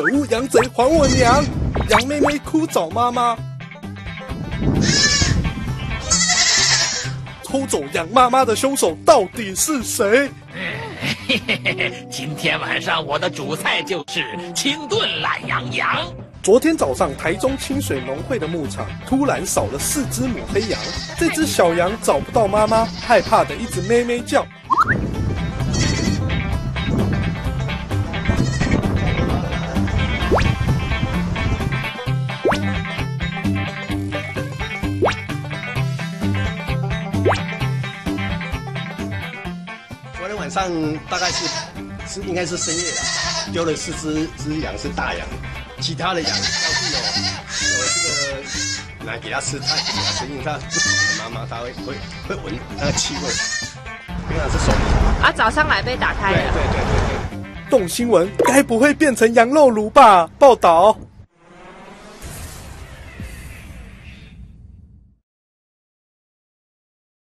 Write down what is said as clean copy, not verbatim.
恶羊贼，还我娘！羊妹妹哭找妈妈。偷走羊妈妈的凶手到底是谁？ 今天晚上我的主菜就是清炖懒羊羊。 昨天早上，台中清水农会的牧场突然少了4只母黑羊，这只小羊找不到妈妈，害怕的一直咩咩叫。 昨天晚上大概是应该是深夜了，丢了4只羊是大羊，其他的羊要是有这个来给它吃，它给它吃，因为它不懂的妈妈，它会闻那个气味，平常是手里。 早上来被打开了。 对。 动新闻，该不会变成羊肉炉吧？报道。